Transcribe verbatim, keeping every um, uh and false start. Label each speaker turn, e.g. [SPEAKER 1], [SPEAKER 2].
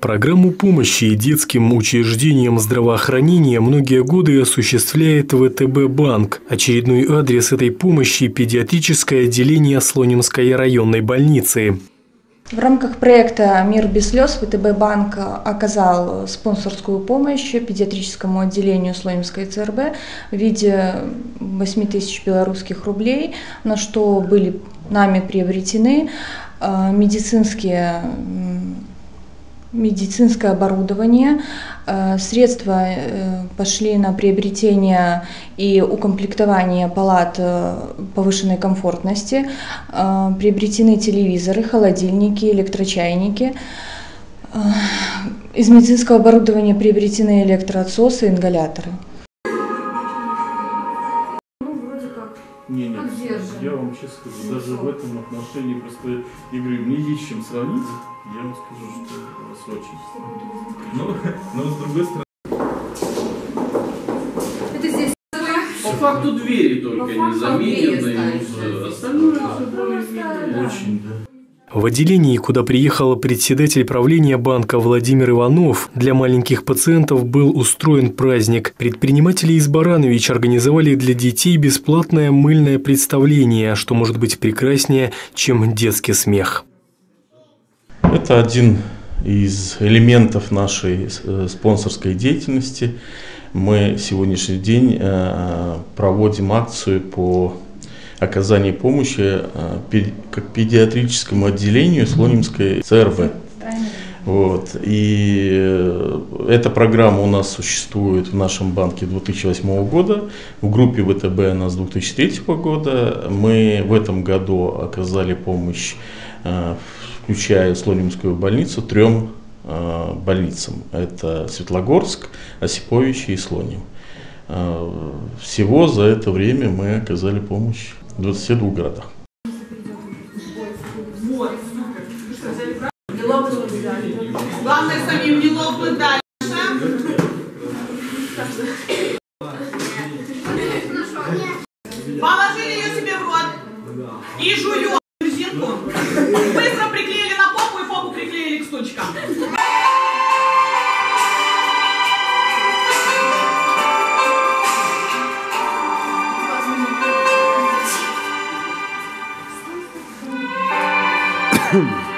[SPEAKER 1] Программу помощи детским учреждениям здравоохранения многие годы осуществляет вэ тэ бэ банк. Очередной адрес этой помощи – педиатрическое отделение Слонимской районной больницы.
[SPEAKER 2] В рамках проекта «Мир без слез» вэ тэ бэ банк оказал спонсорскую помощь педиатрическому отделению Слонимской цэ эр бэ в виде восьми тысяч белорусских рублей, на что были нами приобретены медицинские медицинское оборудование. Средства пошли на приобретение и укомплектование палат повышенной комфортности. Приобретены телевизоры, холодильники, электрочайники. Из медицинского оборудования приобретены электроотсосы, ингаляторы.
[SPEAKER 3] Не, нет, я вам сейчас скажу, даже в этом отношении просто, я говорю, мне есть чем сравнить, я вам скажу, что с очень. Но, но с другой стороны... Это здесь... По факту двери только не заменены, остальное все более-менее. Очень, да.
[SPEAKER 1] В отделении, куда приехал председатель правления банка Владимир Иванов, для маленьких пациентов был устроен праздник. Предприниматели из Баранович организовали для детей бесплатное мыльное представление, что может быть прекраснее, чем детский смех.
[SPEAKER 4] Это один из элементов нашей спонсорской деятельности. Мы сегодняшний день проводим акцию по оказание помощи как педиатрическому отделению Слонимской цэ эр бэ. Вот. И эта программа у нас существует в нашем банке с две тысячи восьмого года, в группе вэ тэ бэ она с две тысячи третьего года. Мы в этом году оказали помощь, включая Слонимскую больницу, трем больницам. Это Светлогорск, Осиповичи и Слоним. Всего за это время мы оказали помощь в двадцати двух городах.
[SPEAKER 5] Главное, самим не лопнуть дальше. Положили ее себе в рот и жуем резинку. Быстро приклеили на попу и попу приклеили к стучкам.
[SPEAKER 6] Hmm.